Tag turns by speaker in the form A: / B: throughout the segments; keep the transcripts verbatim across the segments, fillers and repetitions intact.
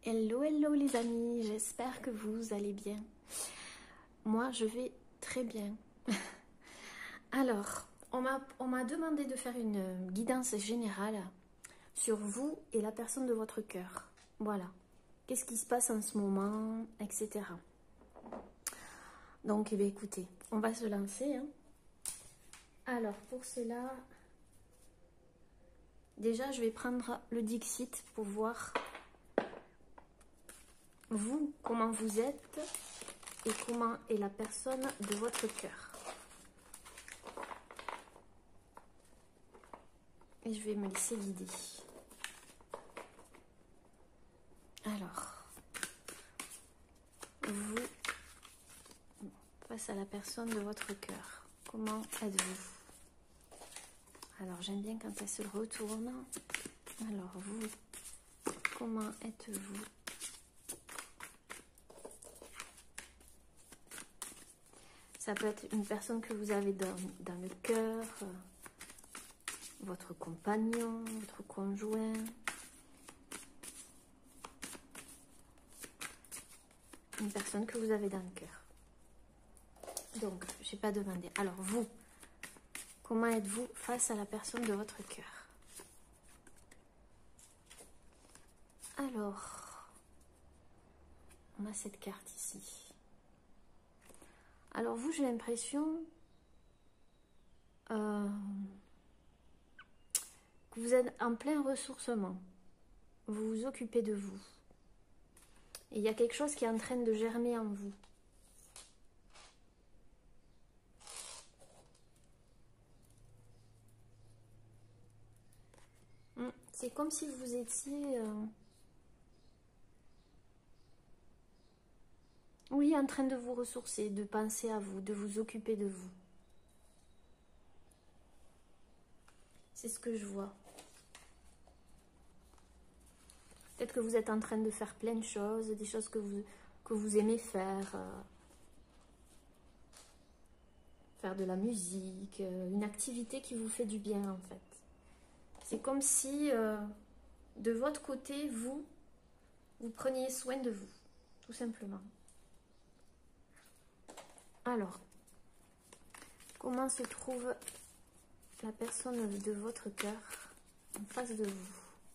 A: Hello, hello les amis, j'espère que vous allez bien. Moi, je vais très bien. Alors, on m'a demandé de faire une guidance générale sur vous et la personne de votre cœur. Voilà. Qu'est-ce qui se passe en ce moment, et cetera. Donc, eh bien, écoutez, on va se lancer. Hein. Alors, pour cela, déjà, je vais prendre le Dixit pour voir vous, comment vous êtes et comment est la personne de votre cœur. Et je vais me laisser guider. Alors, vous, face à la personne de votre cœur, comment êtes-vous? Alors, j'aime bien quand elle se retourne. Alors, vous, comment êtes-vous? Ça peut être une personne que vous avez dans, dans le cœur, euh, votre compagnon, votre conjoint. Une personne que vous avez dans le cœur. Donc, je n'ai pas demandé. Alors, vous, comment êtes-vous face à la personne de votre cœur? Alors, on a cette carte ici. Alors vous, j'ai l'impression euh, que vous êtes en plein ressourcement. Vous vous occupez de vous. Et il y a quelque chose qui est en train de germer en vous. C'est comme si vous étiez... Euh, oui, en train de vous ressourcer, de penser à vous, de vous occuper de vous. C'est ce que je vois. Peut-être que vous êtes en train de faire plein de choses, des choses que vous, que vous aimez faire. Euh, faire de la musique, euh, une activité qui vous fait du bien en fait. C'est comme si, euh, de votre côté, vous, vous preniez soin de vous, tout simplement. Alors, comment se trouve la personne de votre cœur en face de vous?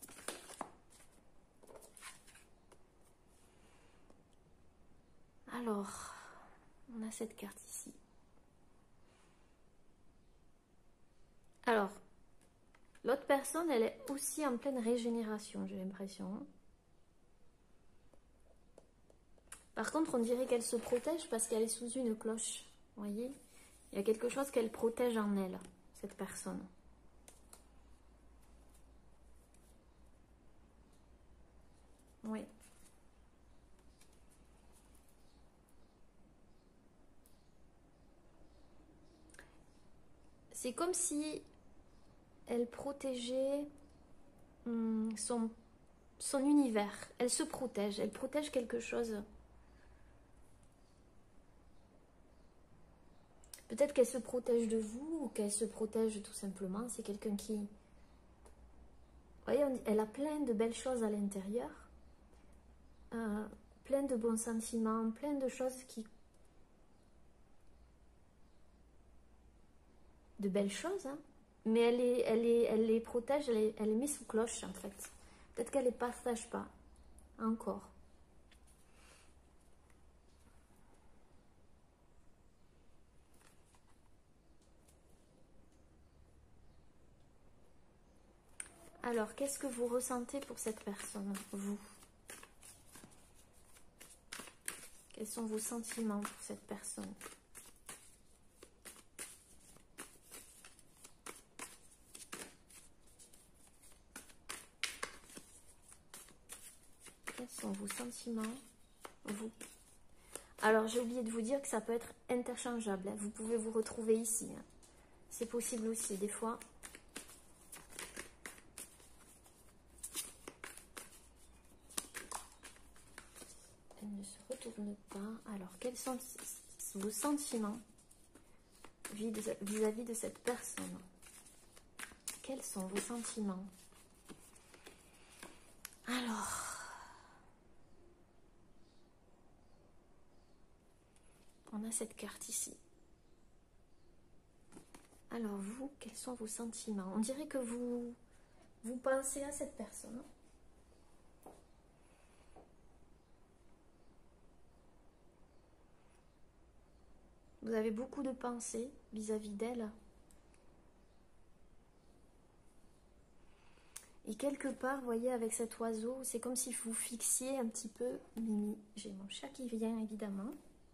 A: Alors, on a cette carte ici. Alors, l'autre personne, elle est aussi en pleine régénération, j'ai l'impression. Par contre, on dirait qu'elle se protège parce qu'elle est sous une cloche. Vous voyez? Il y a quelque chose qu'elle protège en elle, cette personne. Oui. C'est comme si elle protégeait hum, son, son univers. Elle se protège. Elle protège quelque chose. Peut-être qu'elle se protège de vous ou qu'elle se protège tout simplement. C'est quelqu'un qui... Vous voyez, elle a plein de belles choses à l'intérieur. Euh, plein de bons sentiments, plein de choses qui... De belles choses, hein. Mais elle, est, elle, est, elle les protège, elle, est, elle les met sous cloche en fait. Peut-être qu'elle ne les partage pas encore. Alors, qu'est-ce que vous ressentez pour cette personne, vous? Quels sont vos sentiments pour cette personne? Quels sont vos sentiments, vous? Alors, j'ai oublié de vous dire que ça peut être interchangeable. Hein. Vous pouvez vous retrouver ici. Hein. C'est possible aussi, des fois. Elle ne se retourne pas. Alors, quels sont vos sentiments vis-à-vis de cette personne? Quels sont vos sentiments? Alors, on a cette carte ici. Alors vous, quels sont vos sentiments? On dirait que vous, vous pensez à cette personne. Vous avez beaucoup de pensées vis-à-vis d'elle. Et quelque part, vous voyez, avec cet oiseau, c'est comme si vous fixiez un petit peu... Mimi, j'ai mon chat qui vient, évidemment.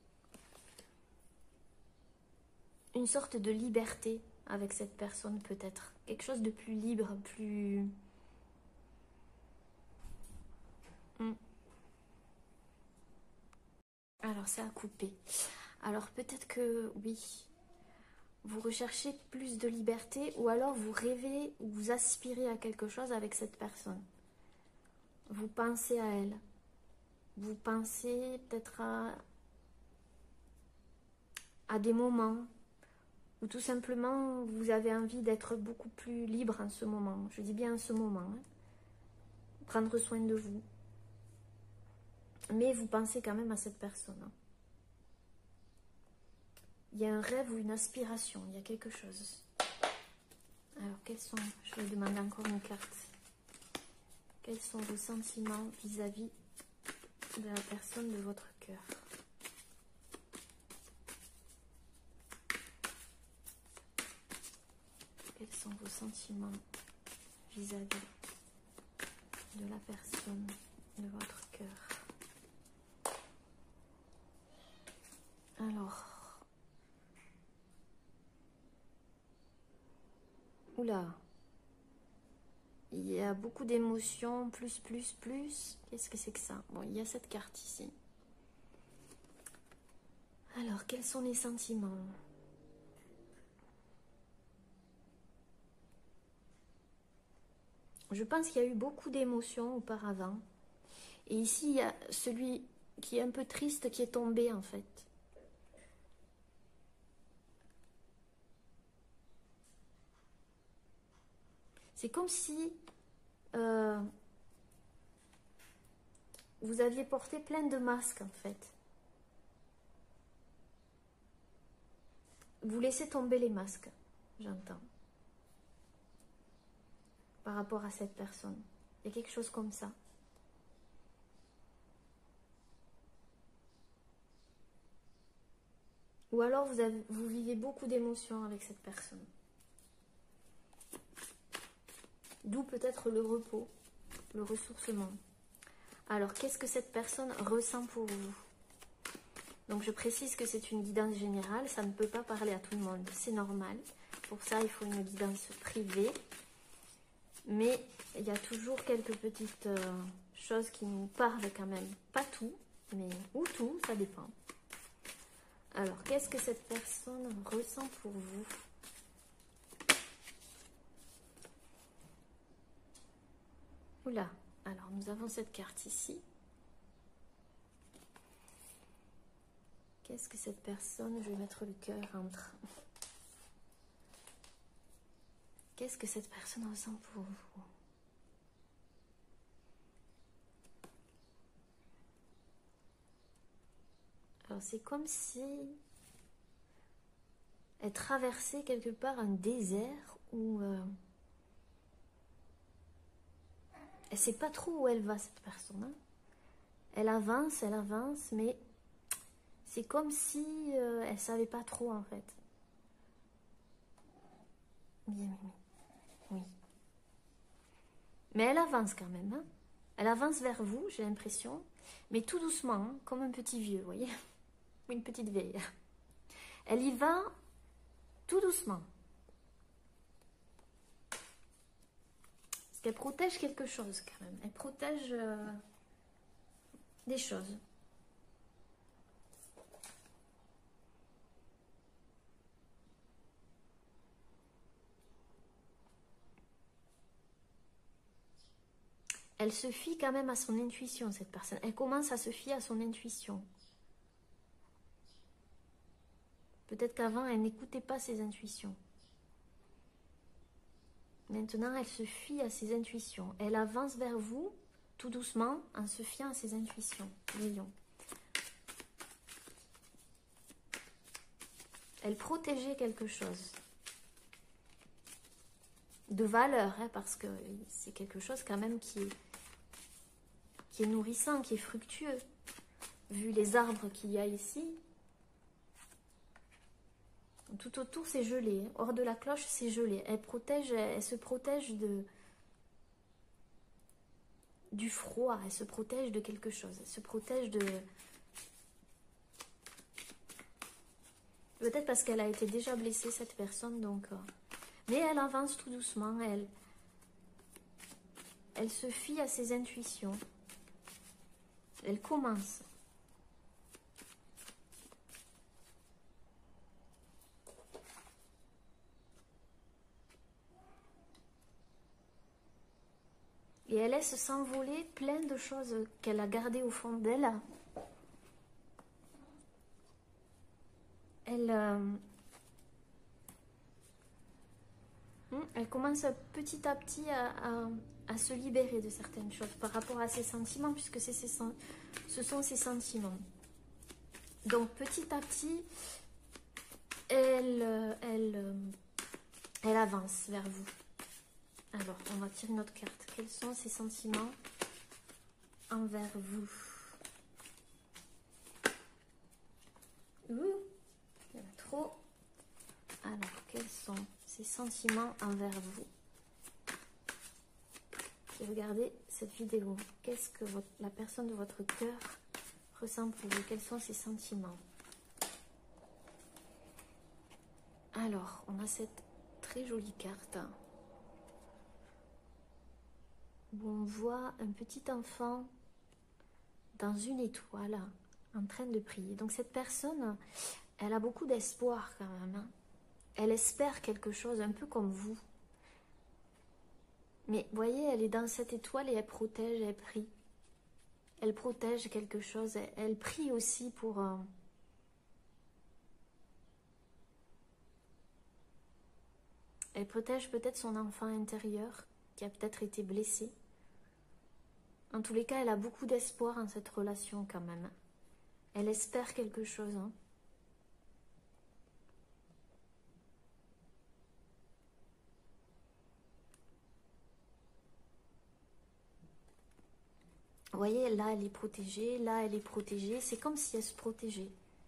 A: Une sorte de liberté avec cette personne, peut-être. Quelque chose de plus libre, plus... Hmm. Alors, ça a coupé. Alors, peut-être que, oui... Vous recherchez plus de liberté ou alors vous rêvez ou vous aspirez à quelque chose avec cette personne. Vous pensez à elle. Vous pensez peut-être à, à des moments où tout simplement vous avez envie d'être beaucoup plus libre en ce moment. Je dis bien en ce moment. Hein. Prendre soin de vous. Mais vous pensez quand même à cette personne. Hein. Il y a un rêve ou une aspiration, il y a quelque chose. Alors, quels sont... Je vais demander encore une carte. Quels sont vos sentiments vis-à-vis de la personne de votre cœur? Quels sont vos sentiments vis-à-vis de la personne de votre cœur? Alors... Oula, il y a beaucoup d'émotions, plus, plus, plus. Qu'est-ce que c'est que ça? Bon, il y a cette carte ici. Alors, quels sont les sentiments? Je pense qu'il y a eu beaucoup d'émotions auparavant. Et ici, il y a celui qui est un peu triste qui est tombé, en fait. C'est comme si euh, vous aviez porté plein de masques, en fait. Vous laissez tomber les masques, j'entends. Par rapport à cette personne. Il y a quelque chose comme ça. Ou alors vous, avez, vous vivez beaucoup d'émotions avec cette personne. D'où peut-être le repos, le ressourcement. Alors, qu'est-ce que cette personne ressent pour vous? Donc, je précise que c'est une guidance générale. Ça ne peut pas parler à tout le monde. C'est normal. Pour ça, il faut une guidance privée. Mais il y a toujours quelques petites euh, choses qui nous parlent quand même. Pas tout, mais ou tout, ça dépend. Alors, qu'est-ce que cette personne ressent pour vous? Oula, alors nous avons cette carte ici. Qu'est-ce que cette personne, je vais mettre le cœur entre. Qu'est-ce que cette personne ressent pour vous? Alors c'est comme si elle traversait quelque part un désert où... Euh, elle ne sait pas trop où elle va, cette personne. Hein. Elle avance, elle avance, mais c'est comme si euh, elle ne savait pas trop, en fait. Bien, Mimi. Oui. Mais elle avance quand même. Hein. Elle avance vers vous, j'ai l'impression. Mais tout doucement, hein, comme un petit vieux, vous voyez. Une petite vieille. Elle y va tout doucement. Elle protège quelque chose quand même. Elle protège euh, des choses. Elle se fie quand même à son intuition, cette personne. Elle commence à se fier à son intuition. Peut-être qu'avant, elle n'écoutait pas ses intuitions. Maintenant, elle se fie à ses intuitions. Elle avance vers vous, tout doucement, en se fiant à ses intuitions. Voyons. elle protégeait quelque chose de valeur, hein, parce que c'est quelque chose quand même qui est, qui est nourrissant, qui est fructueux, vu les arbres qu'il y a ici. Tout autour, c'est gelé. Hors de la cloche, c'est gelé. Elle protège, elle, elle se protège de du froid. Elle se protège de quelque chose. Elle se protège de... Peut-être parce qu'elle a été déjà blessée, cette personne. Donc, euh, mais elle avance tout doucement. Elle, elle se fie à ses intuitions. Elle commence. Et elle laisse s'envoler plein de choses qu'elle a gardées au fond d'elle. Elle, euh, elle commence petit à petit à, à, à se libérer de certaines choses par rapport à ses sentiments, puisque c'est ses, ce sont ses sentiments. Donc petit à petit, elle, elle, elle avance vers vous. Alors, on va tirer notre carte. Quels sont ses sentiments envers vous? Ouh, il y en a trop. Alors, quels sont ses sentiments envers vous? Et regardez cette vidéo. Qu'est-ce que votre, la personne de votre cœur ressent pour vous? Quels sont ses sentiments? Alors, on a cette très jolie carte où on voit un petit enfant dans une étoile en train de prier. Donc cette personne, elle a beaucoup d'espoir quand même. Hein. Elle espère quelque chose, un peu comme vous. Mais vous voyez, elle est dans cette étoile et elle protège, elle prie. Elle protège quelque chose. Elle, elle prie aussi pour... Euh, elle protège peut-être son enfant intérieur qui a peut-être été blessé. En tous les cas, elle a beaucoup d'espoir en cette relation quand même. Elle espère quelque chose. Hein. Vous voyez, là, elle est protégée. Là, elle est protégée. C'est comme si elle se protégeait.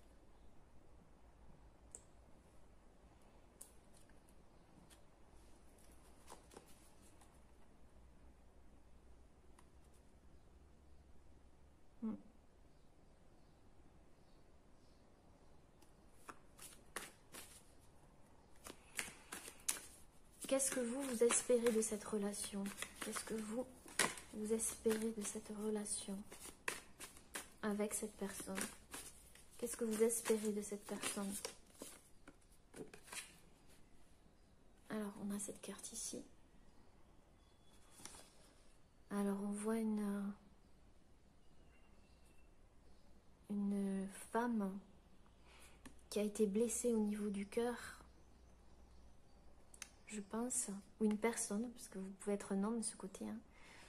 A: Qu'est-ce que vous, vous espérez de cette relation? Qu'est-ce que vous, vous espérez de cette relation avec cette personne? Qu'est-ce que vous espérez de cette personne? Alors, on a cette carte ici. Alors, on voit une, une femme qui a été blessée au niveau du cœur. Je pense, ou une personne, parce que vous pouvez être un homme de ce côté, hein,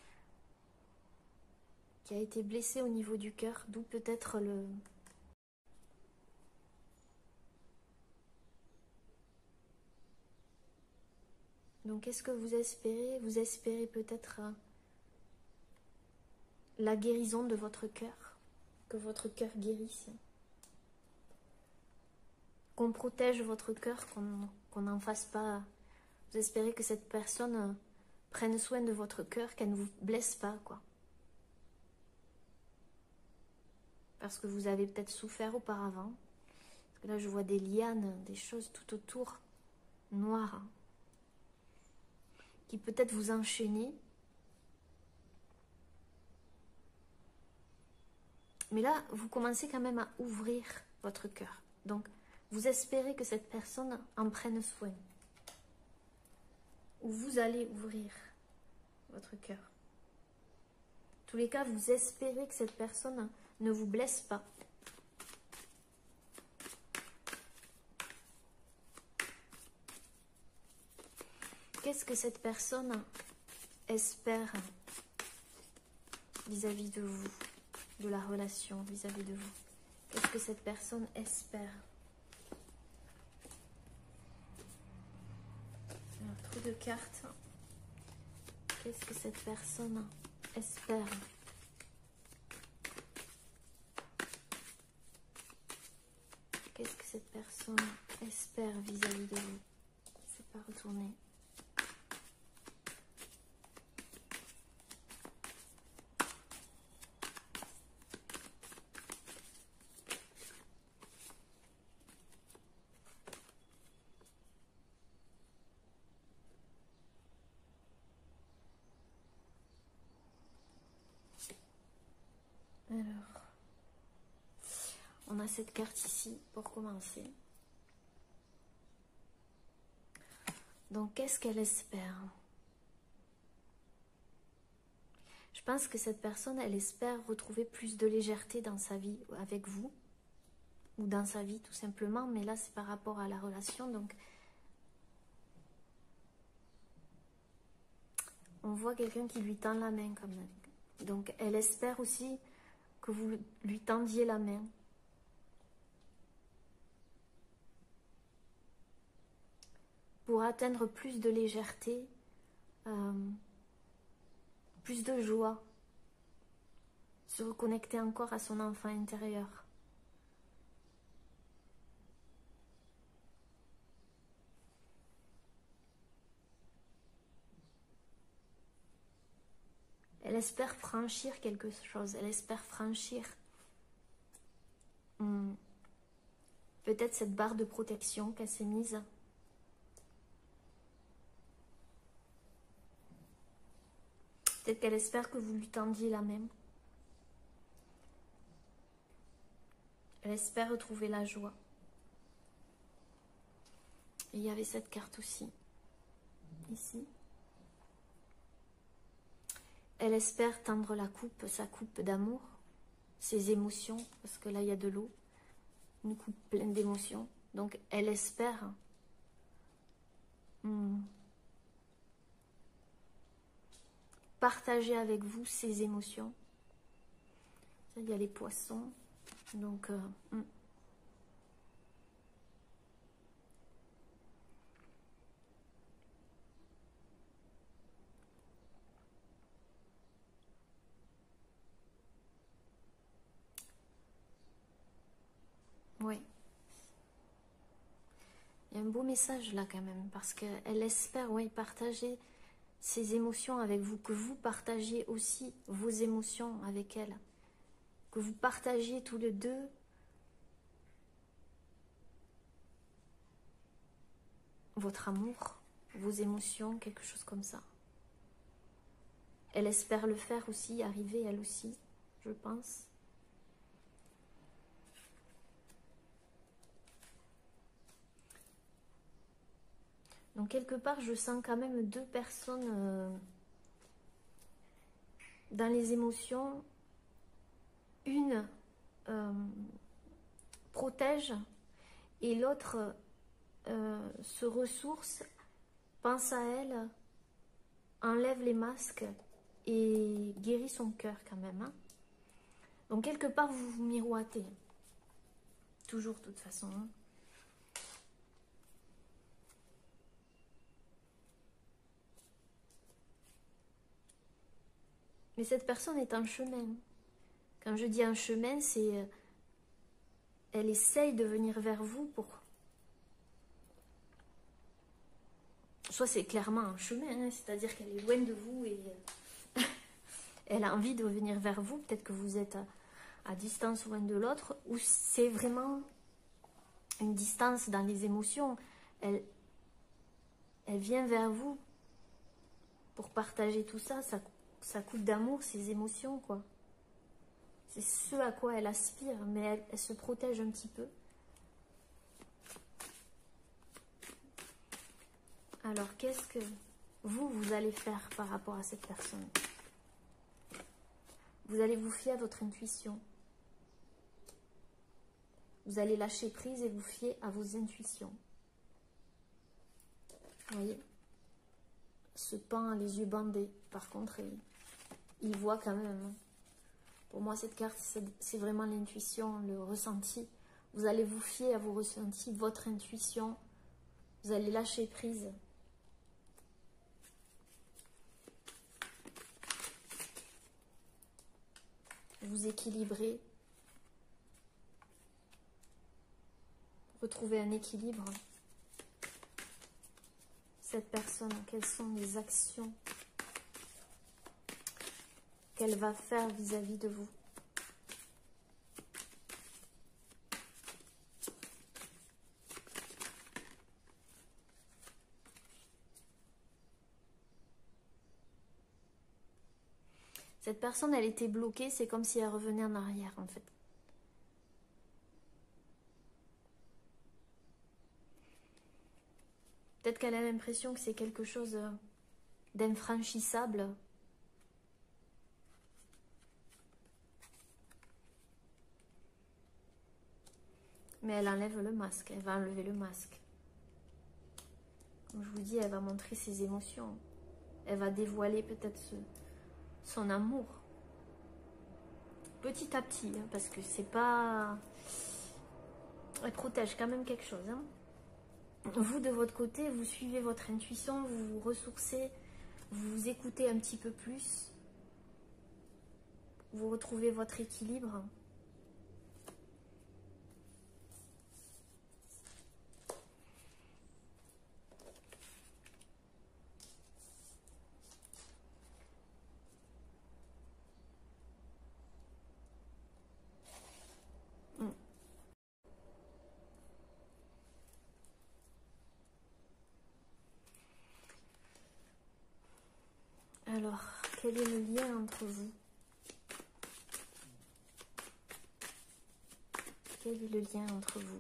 A: qui a été blessé au niveau du cœur, d'où peut-être le... Donc, qu'est-ce que vous espérez? Vous espérez peut-être euh, la guérison de votre cœur, que votre cœur guérisse, qu'on protège votre cœur, qu'on qu'on n'en fasse pas... Vous espérez que cette personne prenne soin de votre cœur, qu'elle ne vous blesse pas, quoi. Parce que vous avez peut-être souffert auparavant. Parce que là, je vois des lianes, des choses tout autour, noires, qui peut-être vous enchaînent. Mais là, vous commencez quand même à ouvrir votre cœur. Donc, vous espérez que cette personne en prenne soin. Ou vous allez ouvrir votre cœur. En tous les cas, vous espérez que cette personne ne vous blesse pas. Qu'est-ce que cette personne espère vis-à-vis de vous, de la relation vis-à-vis de vous? Qu'est-ce que cette personne espère? de cartes. Qu'est-ce que cette personne espère? Qu'est-ce que cette personne espère vis-à-vis de vous? C'est pas retourné. Alors, on a cette carte ici pour commencer. Donc, qu'est-ce qu'elle espère? Je pense que cette personne, elle espère retrouver plus de légèreté dans sa vie avec vous, ou dans sa vie tout simplement, mais là, c'est par rapport à la relation. Donc, on voit quelqu'un qui lui tend la main quand même. Donc, elle espère aussi que vous lui tendiez la main. Pour atteindre plus de légèreté, euh, plus de joie, se reconnecter encore à son enfant intérieur. Elle espère franchir quelque chose, elle espère franchir hum, peut-être cette barre de protection qu'elle s'est mise. Peut-être qu'elle espère que vous lui tendiez la main. Elle espère retrouver la joie. Et il y avait cette carte aussi, ici. Elle espère tendre la coupe, sa coupe d'amour, ses émotions, parce que là il y a de l'eau, une coupe pleine d'émotions. Donc elle espère hmm, partager avec vous ses émotions. Ça, il y a les poissons, donc euh, hmm. Oui. Il y a un beau message là quand même, parce qu'elle espère, oui, partager ses émotions avec vous, que vous partagiez aussi vos émotions avec elle, que vous partagiez tous les deux votre amour, vos émotions, quelque chose comme ça. Elle espère le faire aussi, arriver elle aussi, je pense. Donc quelque part, je sens quand même deux personnes euh, dans les émotions. Une euh, protège et l'autre euh, se ressource, pense à elle, enlève les masques et guérit son cœur quand même. Hein. Donc quelque part, vous vous miroitez. Toujours de toute façon. Hein. Mais cette personne est en chemin. Quand je dis un chemin, c'est... Elle essaye de venir vers vous pour... Soit c'est clairement un chemin, hein, c'est-à-dire qu'elle est loin de vous et... Elle a envie de venir vers vous. Peut-être que vous êtes à, à distance l'un de l'autre. Ou c'est vraiment une distance dans les émotions. Elle, elle vient vers vous pour partager tout ça. Ça, ça coûte d'amour, ses émotions, quoi. C'est ce à quoi elle aspire, mais elle, elle se protège un petit peu. Alors, qu'est-ce que vous, vous allez faire par rapport à cette personne? Vous allez vous fier à votre intuition. Vous allez lâcher prise et vous fier à vos intuitions. Vous voyez? Ce pan a les yeux bandés. Par contre, il, il voit quand même. Pour moi, cette carte, c'est vraiment l'intuition, le ressenti. Vous allez vous fier à vos ressentis, votre intuition. Vous allez lâcher prise. vous équilibrer, retrouver un équilibre. Cette personne, quelles sont les actions qu'elle va faire vis-à-vis de vous? Cette personne, elle était bloquée, c'est comme si elle revenait en arrière, en fait. Peut-être qu'elle a l'impression que c'est quelque chose d'infranchissable. Mais elle enlève le masque, elle va enlever le masque. Comme je vous dis, elle va montrer ses émotions. Elle va dévoiler peut-être ce, son amour. Petit à petit, hein, parce que c'est pas... Elle protège quand même quelque chose. Hein. Vous, de votre côté, vous suivez votre intuition, vous vous ressourcez, vous vous écoutez un petit peu plus. Vous retrouvez votre équilibre. Alors, quel est le lien entre vous? Quel est le lien entre vous?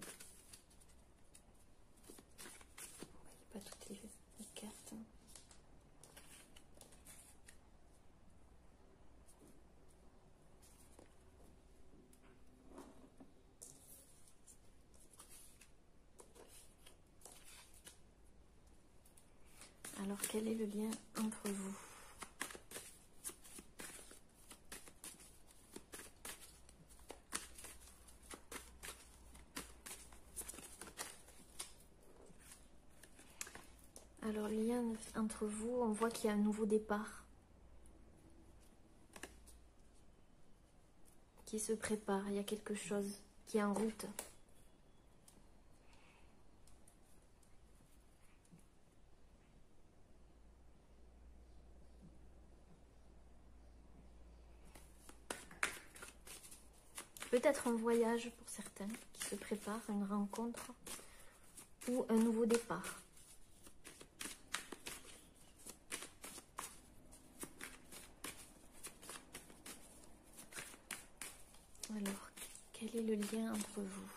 A: Vous voyez pas toutes les, les cartes. Hein. Alors, quel est le lien entre vous? Alors, le lien entre vous, on voit qu'il y a un nouveau départ qui se prépare. Il y a quelque chose qui est en route. Peut-être un voyage pour certains qui se prépare, une rencontre ou un nouveau départ. Alors, quel est le lien entre vous?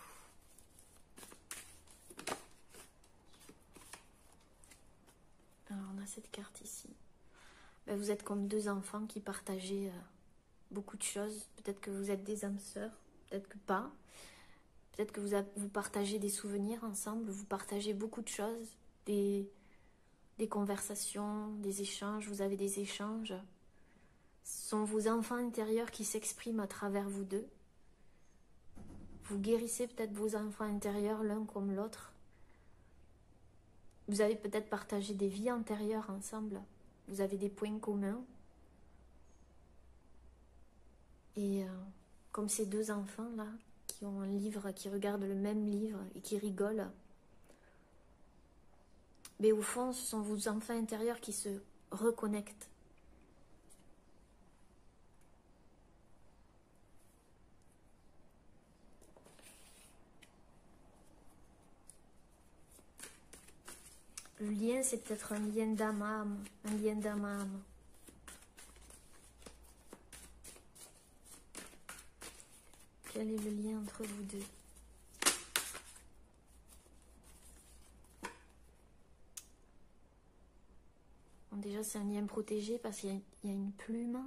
A: Alors, on a cette carte ici. Ben, vous êtes comme deux enfants qui partagez euh, beaucoup de choses. Peut-être que vous êtes des âmes sœurs, peut-être que pas. Peut-être que vous, avez, vous partagez des souvenirs ensemble, vous partagez beaucoup de choses, des, des conversations, des échanges, vous avez des échanges. Ce sont vos enfants intérieurs qui s'expriment à travers vous deux. Vous guérissez peut-être vos enfants intérieurs l'un comme l'autre. Vous avez peut-être partagé des vies antérieures ensemble. Vous avez des points communs. Et euh, comme ces deux enfants-là, qui ont un livre, qui regardent le même livre et qui rigolent, mais au fond, ce sont vos enfants intérieurs qui se reconnectent. Le lien, c'est peut-être un lien d'âme à âme, un lien d'âme à âme. Quel est le lien entre vous deux? Bon, déjà, c'est un lien protégé parce qu'il y, y a une plume,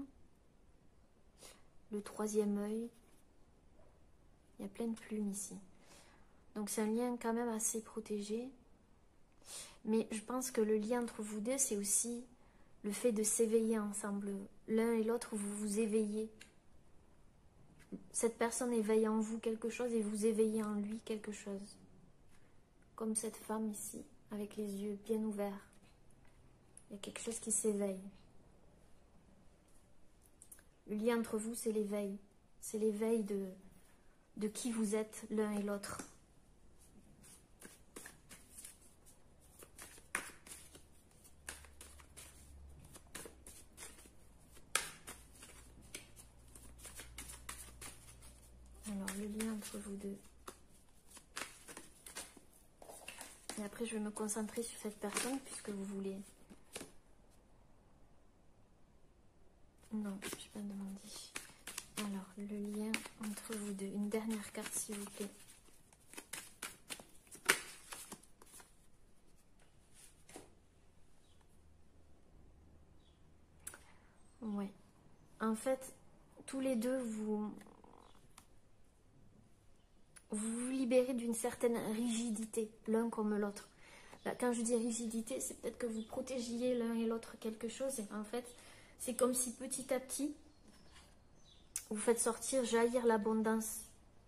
A: le troisième œil. Il y a plein de plumes ici. Donc, c'est un lien quand même assez protégé. Mais je pense que le lien entre vous deux, c'est aussi le fait de s'éveiller ensemble. L'un et l'autre, vous vous éveillez. Cette personne éveille en vous quelque chose et vous éveillez en lui quelque chose. Comme cette femme ici, avec les yeux bien ouverts. Il y a quelque chose qui s'éveille. Le lien entre vous, c'est l'éveil. C'est l'éveil de, de qui vous êtes l'un et l'autre. Alors, le lien entre vous deux. Et après, je vais me concentrer sur cette personne puisque vous voulez... Non, je n'ai pas demandé. Alors, le lien entre vous deux. Une dernière carte, s'il vous plaît. Ouais. En fait, tous les deux, vous... Vous vous libérez d'une certaine rigidité, l'un comme l'autre. Quand je dis rigidité, c'est peut-être que vous protégiez l'un et l'autre quelque chose. Et en fait, c'est comme si petit à petit, vous faites sortir, jaillir l'abondance.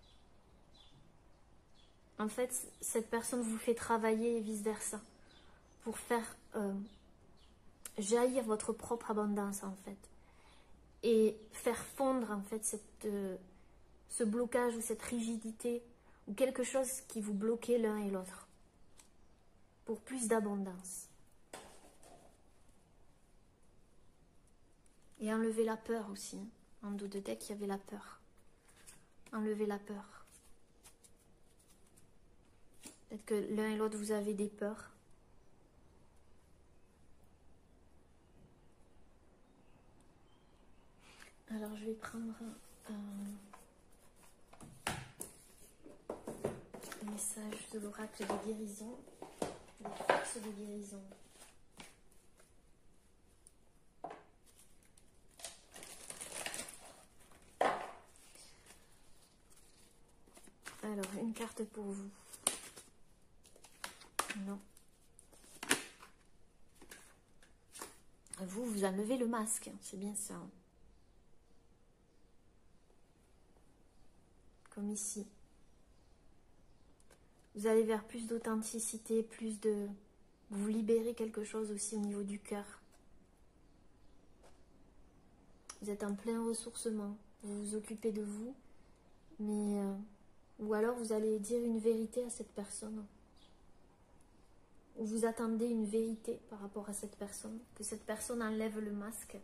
A: En fait, cette personne vous fait travailler et vice-versa. Pour faire euh, jaillir votre propre abondance, en fait. Et faire fondre, en fait, cette, euh, ce blocage ou cette rigidité ou quelque chose qui vous bloquait l'un et l'autre pour plus d'abondance. Et enlever la peur aussi. En dos de deck, il y avait la peur. Enlever la peur. Peut-être que l'un et l'autre, vous avez des peurs. Alors, je vais prendre un... message de l'oracle de guérison, des forces de guérison. Alors, une carte pour vous. Non. Vous, vous enlevez le masque, c'est bien ça. Comme ici. Vous allez vers plus d'authenticité, plus de... Vous libérez quelque chose aussi au niveau du cœur. Vous êtes en plein ressourcement. Vous vous occupez de vous. Mais... Euh, ou alors vous allez dire une vérité à cette personne. Ou vous attendez une vérité par rapport à cette personne. Que cette personne enlève le masque.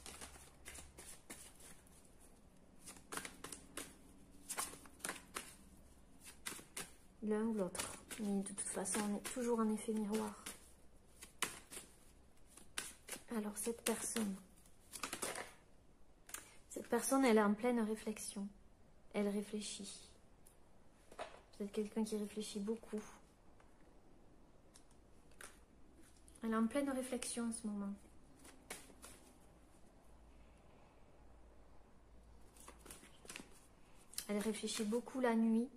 A: L'un ou l'autre. Mais de toute façon, on est toujours en effet miroir. Alors, cette personne. Cette personne, elle est en pleine réflexion. Elle réfléchit. Vous êtes quelqu'un qui réfléchit beaucoup. Elle est en pleine réflexion en ce moment. Elle réfléchit beaucoup la nuit.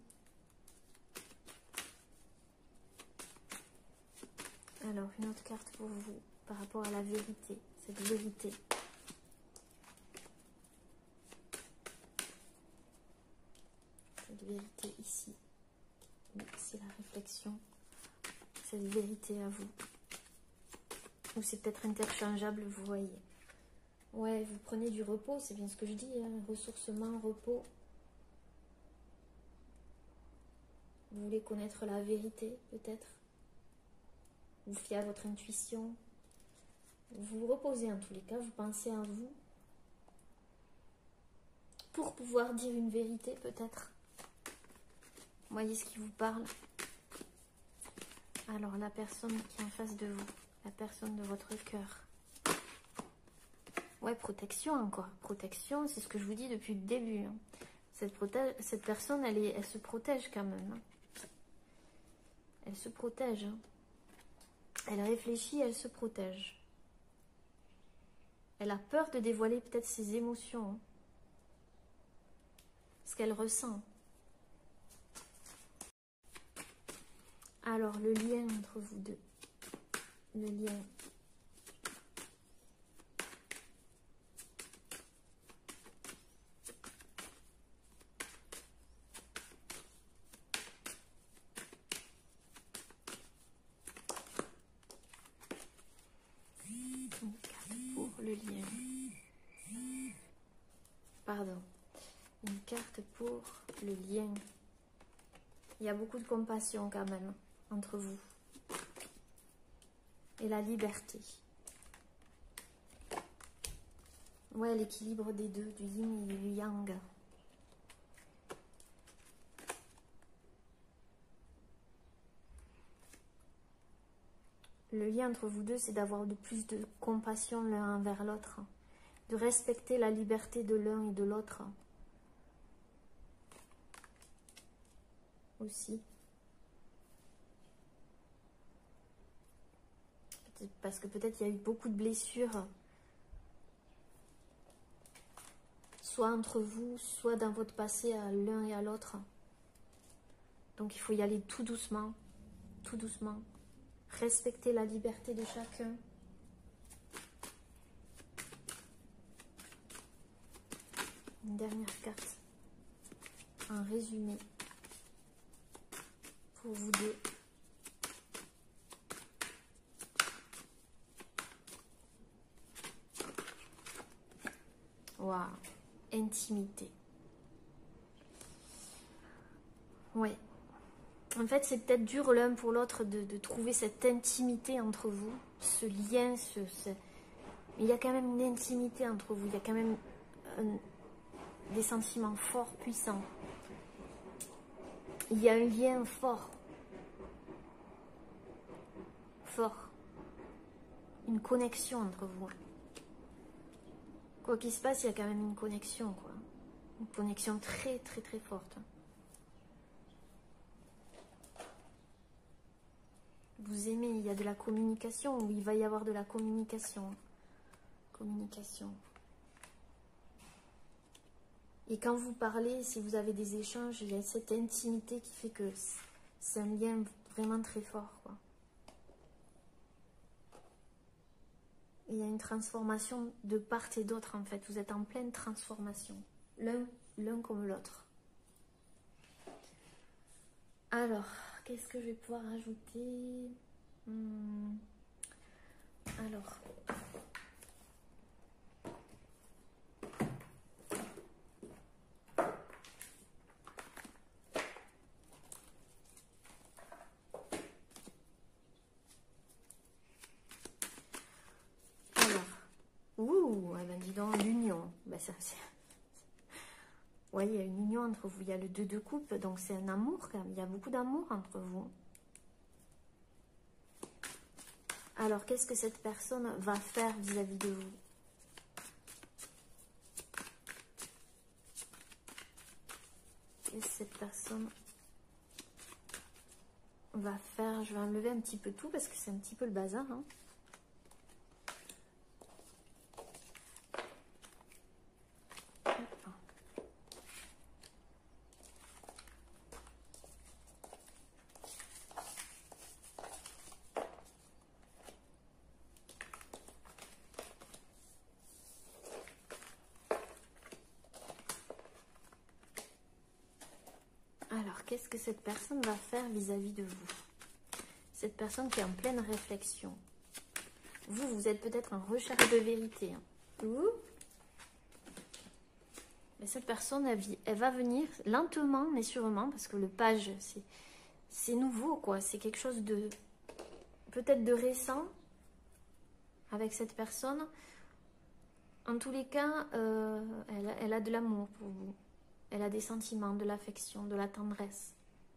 A: Alors, une autre carte pour vous, par rapport à la vérité, cette vérité. Cette vérité ici. C'est la réflexion. Cette vérité à vous. Ou c'est peut-être interchangeable, vous voyez. Ouais, vous prenez du repos, c'est bien ce que je dis, hein, ressourcement, repos. Vous voulez connaître la vérité, peut-être. Vous fiez à votre intuition. Vous vous reposez en tous les cas, vous pensez à vous. Pour pouvoir dire une vérité, peut-être. Voyez ce qui vous parle. Alors, la personne qui est en face de vous. La personne de votre cœur. Ouais, protection encore. Protection, c'est ce que je vous dis depuis le début. Hein. Cette, cette personne, elle, est, elle se protège quand même. Hein. Elle se protège. Hein. Elle réfléchit, elle se protège. Elle a peur de dévoiler peut-être ses émotions. Hein. Ce qu'elle ressent. Alors, le lien entre vous deux. Le lien. Pour le lien. Pardon. Une carte pour le lien. Il y a beaucoup de compassion quand même entre vous. Et la liberté. Ouais, l'équilibre des deux, du yin et du yang. Le lien entre vous deux, c'est d'avoir de plus de compassion l'un envers l'autre. De respecter la liberté de l'un et de l'autre. Aussi. Parce que peut-être il y a eu beaucoup de blessures. Soit entre vous, soit dans votre passé à l'un et à l'autre. Donc il faut y aller tout doucement. Tout doucement. Respecter la liberté de chacun. Une dernière carte. Un résumé. Pour vous deux. Waouh. Intimité. Ouais. En fait, c'est peut-être dur l'un pour l'autre de, de trouver cette intimité entre vous. Ce lien, ce, ce... il y a quand même une intimité entre vous. Il y a quand même un, des sentiments forts, puissants. Il y a un lien fort. Fort. Une connexion entre vous. Quoi qu'il se passe, il y a quand même une connexion, quoi. Une connexion très, très, très forte. Vous aimez, il y a de la communication, ou il va y avoir de la communication. Communication. Et quand vous parlez, si vous avez des échanges, il y a cette intimité qui fait que c'est un lien vraiment très fort, quoi. Il y a une transformation de part et d'autre, en fait. Vous êtes en pleine transformation. L'un l'un comme l'autre. Alors, qu'est-ce que je vais pouvoir ajouter? hmm. Alors... Ouh, eh ben dis donc, l'union. Ben ça, c'est... Ouais, il y a une union entre vous. Il y a le deux de coupe, donc c'est un amour quand même. Il y a beaucoup d'amour entre vous. Alors, qu'est-ce que cette personne va faire vis-à-vis de vous? Qu'est-ce que cette personne va faire? Je vais enlever un petit peu tout parce que c'est un petit peu le bazar, hein. Qu'est-ce que cette personne va faire vis-à-vis de vous? Cette personne qui est en pleine réflexion. Vous, vous êtes peut-être en recherche de vérité. Hein. Ouh. Mais cette personne, elle, elle va venir lentement, mais sûrement, parce que le page, c'est nouveau, quoi. C'est quelque chose de peut-être de récent avec cette personne. En tous les cas, euh, elle, elle a de l'amour pour vous. Elle a des sentiments, de l'affection, de la tendresse.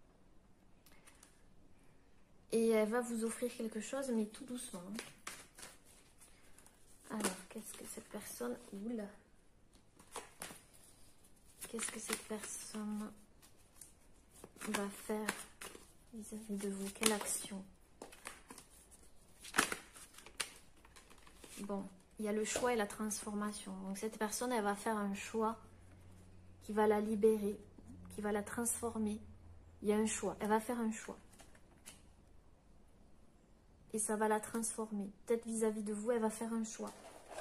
A: Et elle va vous offrir quelque chose, mais tout doucement. Alors, qu'est-ce que cette personne... Oula. Qu'est-ce que cette personne va faire vis-à-vis de vous? Quelle action? Bon, il y a le choix et la transformation. Donc cette personne, elle va faire un choix qui va la libérer, qui va la transformer. Il y a un choix. Elle va faire un choix. Et ça va la transformer. Peut-être vis-à-vis de vous, elle va faire un choix.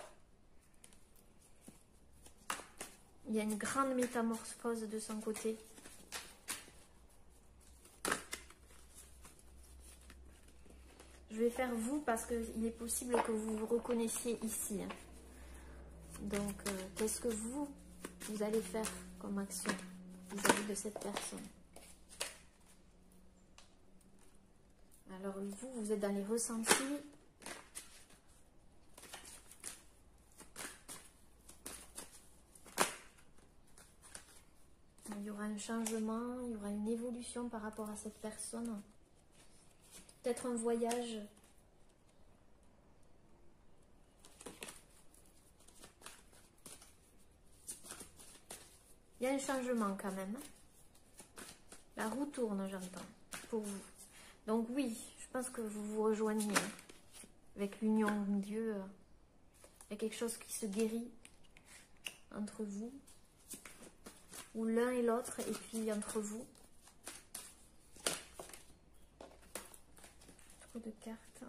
A: Il y a une grande métamorphose de son côté. Je vais faire vous parce qu'il est possible que vous vous reconnaissiez ici. Donc, euh, qu'est-ce que vous, vous allez faire comme action vis-à-vis de cette personne. Alors vous, vous êtes dans les ressentis. Il y aura un changement, il y aura une évolution par rapport à cette personne. Peut-être un voyage. Il y a un changement quand même. La roue tourne, j'entends, pour vous. Donc oui, je pense que vous vous rejoignez avec l'union de Dieu. Il y a quelque chose qui se guérit entre vous, ou l'un et l'autre, et puis entre vous. Trop de cartes.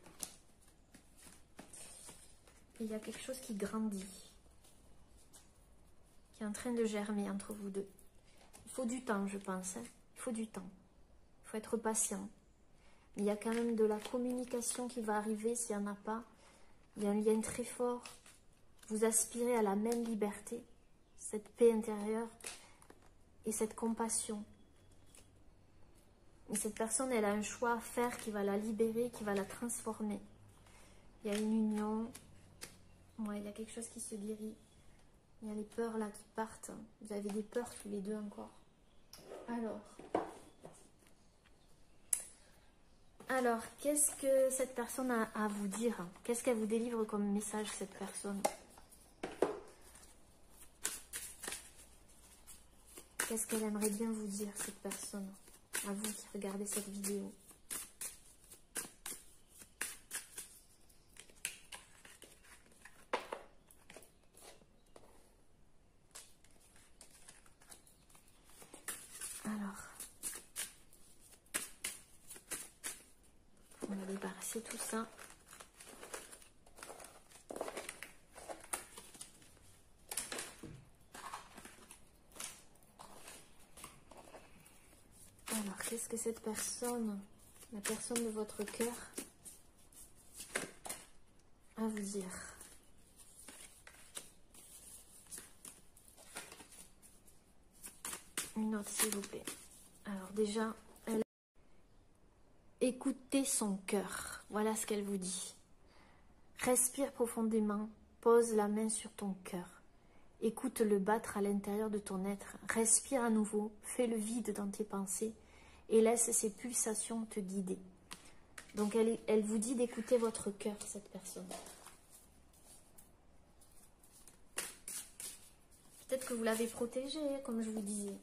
A: Et il y a quelque chose qui grandit, qui est en train de germer entre vous deux. Il faut du temps, je pense. Hein. Il faut du temps. Il faut être patient. Il y a quand même de la communication qui va arriver s'il n'y en a pas. Il y a un lien très fort. Vous aspirez à la même liberté, cette paix intérieure et cette compassion. Et cette personne, elle a un choix à faire qui va la libérer, qui va la transformer. Il y a une union. Ouais, il y a quelque chose qui se guérit. Il y a les peurs là qui partent. Vous avez des peurs tous les deux encore. Alors, alors qu'est-ce que cette personne a à vous dire? Qu'est-ce qu'elle vous délivre comme message, cette personne? Qu'est-ce qu'elle aimerait bien vous dire, cette personne? À vous qui regardez cette vidéo. Alors, on va débarrasser tout ça. Alors, qu'est-ce que cette personne, la personne de votre cœur, a à vous dire? Une autre, s'il vous plaît. Alors déjà, elle... écoutez son cœur. Voilà ce qu'elle vous dit. Respire profondément. Pose la main sur ton cœur. Écoute-le battre à l'intérieur de ton être. Respire à nouveau. Fais le vide dans tes pensées. Et laisse ces pulsations te guider. Donc elle, elle vous dit d'écouter votre cœur, cette personne. Peut-être que vous l'avez protégé, comme je vous disais.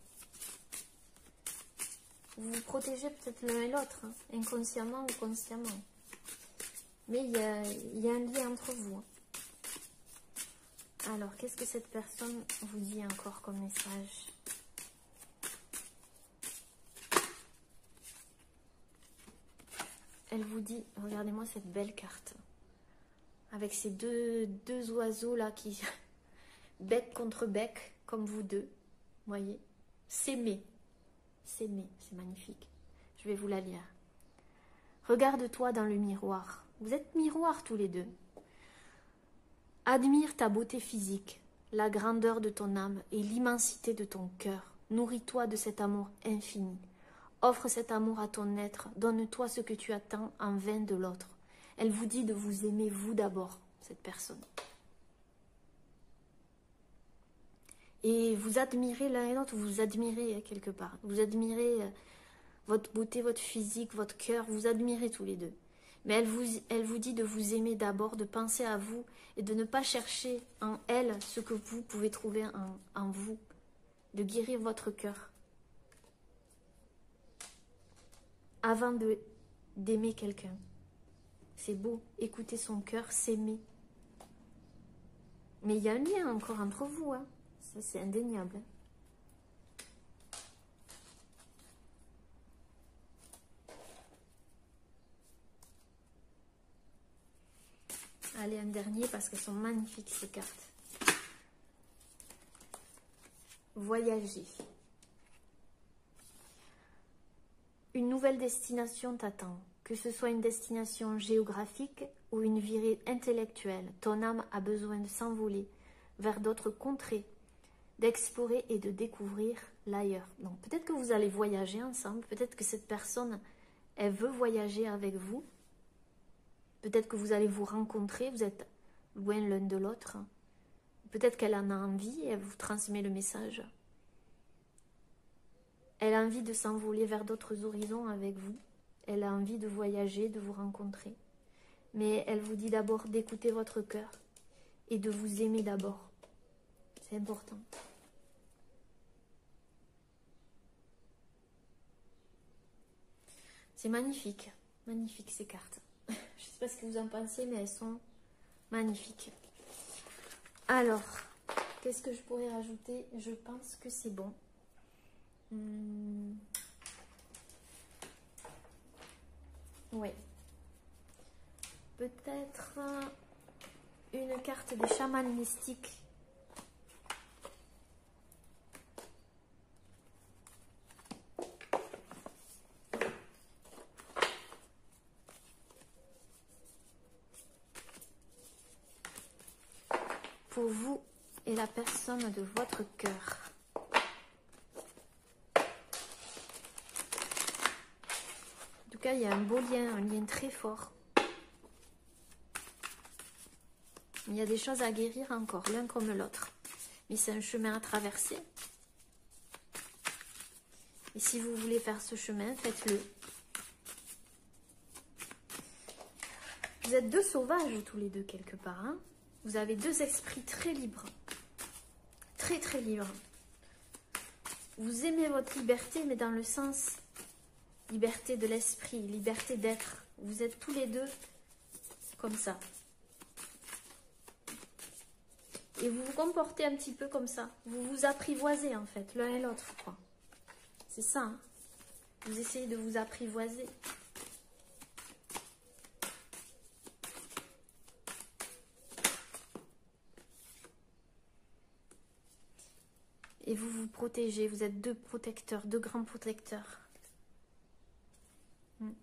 A: Vous vous protégez peut-être l'un et l'autre, hein, inconsciemment ou consciemment. Mais il y a, il y a un lien entre vous. Hein. Alors, qu'est-ce que cette personne vous dit encore comme message? Elle vous dit, regardez-moi cette belle carte. Avec ces deux, deux oiseaux là qui... bec contre bec, comme vous deux. Voyez? S'aimer. S'aimer, c'est magnifique. Je vais vous la lire. Regarde-toi dans le miroir. Vous êtes miroirs tous les deux. Admire ta beauté physique, la grandeur de ton âme et l'immensité de ton cœur. Nourris-toi de cet amour infini. Offre cet amour à ton être. Donne-toi ce que tu attends en vain de l'autre. Elle vous dit de vous aimer vous d'abord, cette personne. Et vous admirez l'un et l'autre, vous vous admirez quelque part. Vous admirez votre beauté, votre physique, votre cœur, vous admirez tous les deux. Mais elle vous, elle vous dit de vous aimer d'abord, de penser à vous et de ne pas chercher en elle ce que vous pouvez trouver en, en vous. De guérir votre cœur. Avant de d'aimer quelqu'un. C'est beau, écouter son cœur, s'aimer. Mais il y a un lien encore entre vous, hein. Ça, c'est indéniable. Allez, un dernier parce qu'elles sont magnifiques ces cartes. Voyager. Une nouvelle destination t'attend. Que ce soit une destination géographique ou une virée intellectuelle, ton âme a besoin de s'envoler vers d'autres contrées d'explorer et de découvrir l'ailleurs. Donc peut-être que vous allez voyager ensemble, peut-être que cette personne, elle veut voyager avec vous, peut-être que vous allez vous rencontrer, vous êtes loin l'un de l'autre, peut-être qu'elle en a envie et elle vous transmet le message. Elle a envie de s'envoler vers d'autres horizons avec vous, elle a envie de voyager, de vous rencontrer. Mais elle vous dit d'abord d'écouter votre cœur et de vous aimer d'abord. C'est important. C'est magnifique, magnifique ces cartes. Je ne sais pas ce que vous en pensez, mais elles sont magnifiques. Alors, qu'est-ce que je pourrais rajouter? Je pense que c'est bon. Hum... Oui. Peut-être une carte des chamans mystiques. Pour vous et la personne de votre cœur. En tout cas, il y a un beau lien, un lien très fort. Il y a des choses à guérir encore, l'un comme l'autre. Mais c'est un chemin à traverser. Et si vous voulez faire ce chemin, faites-le. Vous êtes deux sauvages tous les deux quelque part. Hein? Vous avez deux esprits très libres. Très très libres. Vous aimez votre liberté, mais dans le sens liberté de l'esprit, liberté d'être. Vous êtes tous les deux comme ça. Et vous vous comportez un petit peu comme ça. Vous vous apprivoisez en fait, l'un et l'autre, quoi. C'est ça. Hein? Vous essayez de vous apprivoiser. Et vous vous protégez. Vous êtes deux protecteurs, deux grands protecteurs. Hmm.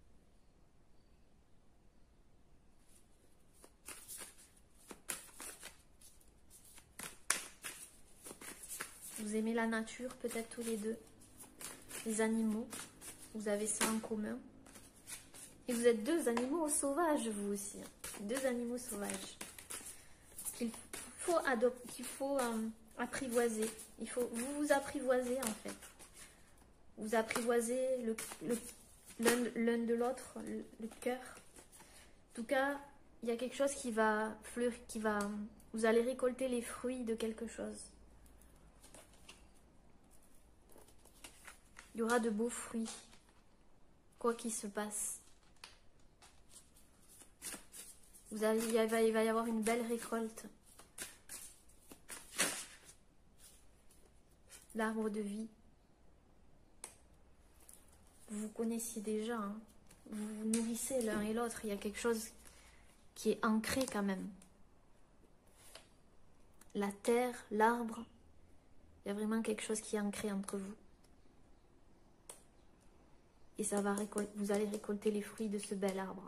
A: Vous aimez la nature, peut-être tous les deux. Les animaux, vous avez ça en commun. Et vous êtes deux animaux sauvages, vous aussi. Deux animaux sauvages. Qu'il faut adopter, qu'il faut euh, apprivoiser. Il faut, vous vous apprivoisez en fait. Vous apprivoisez le, le, l'un de l'autre, le, le cœur. En tout cas, il y a quelque chose qui va fleurir, qui va, vous allez récolter les fruits de quelque chose. Il y aura de beaux fruits, quoi qu'il se passe. Vous allez, il, va, il va y avoir une belle récolte. L'arbre de vie. Vous vous connaissiez déjà. Hein. Vous vous nourrissez l'un et l'autre. Il y a quelque chose qui est ancré quand même. La terre, l'arbre. Il y a vraiment quelque chose qui est ancré entre vous. Et ça va récolter, vous allez récolter les fruits de ce bel arbre.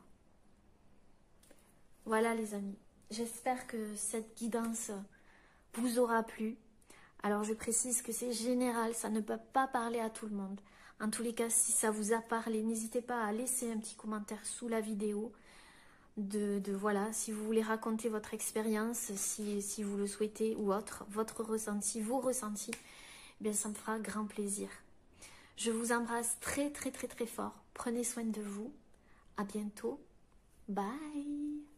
A: Voilà les amis, j'espère que cette guidance vous aura plu. Alors je précise que c'est général, ça ne peut pas parler à tout le monde. En tous les cas, si ça vous a parlé, n'hésitez pas à laisser un petit commentaire sous la vidéo. De, de voilà, si vous voulez raconter votre expérience, si, si vous le souhaitez ou autre, votre ressenti, vos ressentis, eh bien ça me fera grand plaisir. Je vous embrasse très très très très fort. Prenez soin de vous. À bientôt. Bye.